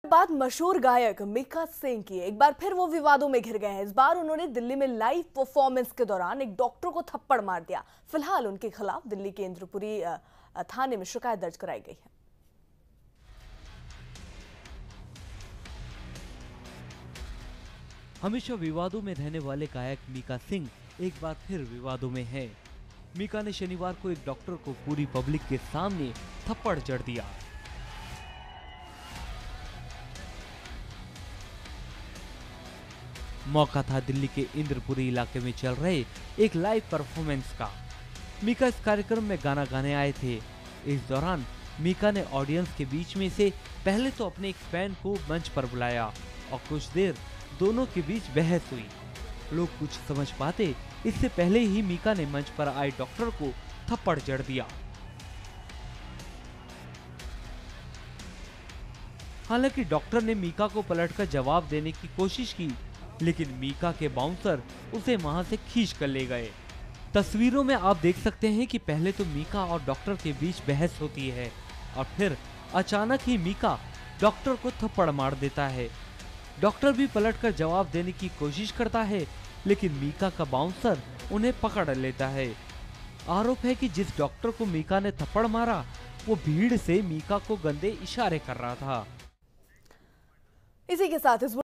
बात मशहूर गायक मीका सिंह की। एक बार फिर वो विवादों में घिर गए हैं। इस बार उन्होंने दिल्ली में लाइव परफॉर्मेंस के दौरान एक डॉक्टर को थप्पड़ मार दिया। फिलहाल उनके खिलाफ दिल्ली के इंद्रपुरी थाने में शिकायत दर्ज कराई गई है। हमेशा विवादों में रहने वाले गायक मीका सिंह एक बार फिर विवादों में है। मीका ने शनिवार को एक डॉक्टर को पूरी पब्लिक के सामने थप्पड़ जड़ दिया। मौका था दिल्ली के इंद्रपुरी इलाके में चल रहे एक लाइव परफॉर्मेंस का। मीका इस कार्यक्रम में गाना गाने आए थे। इस दौरान मीका ने ऑडियंस के बीच में से पहले तो अपने एक फैन को मंच पर बुलाया और कुछ देर दोनों के बीच बहस हुई। लोग कुछ समझ पाते इससे पहले ही मीका ने मंच पर आए डॉक्टर को थप्पड़ जड़ दिया। हालांकि डॉक्टर ने मीका को पलटकर जवाब देने की कोशिश की, लेकिन मीका के बाउंसर उसे वहां से खींच कर ले गए। तस्वीरों में आप देख सकते हैं कि पहले तो मीका और डॉक्टर के बीच बहस होती है और फिर अचानक ही मीका डॉक्टर को थप्पड़ मार देता है। डॉक्टर भी पलटकर जवाब देने की कोशिश करता है, लेकिन मीका का बाउंसर उन्हें पकड़ लेता है। आरोप है कि जिस डॉक्टर को मीका ने थप्पड़ मारा वो भीड़ से मीका को गंदे इशारे कर रहा था। इसी के साथ इस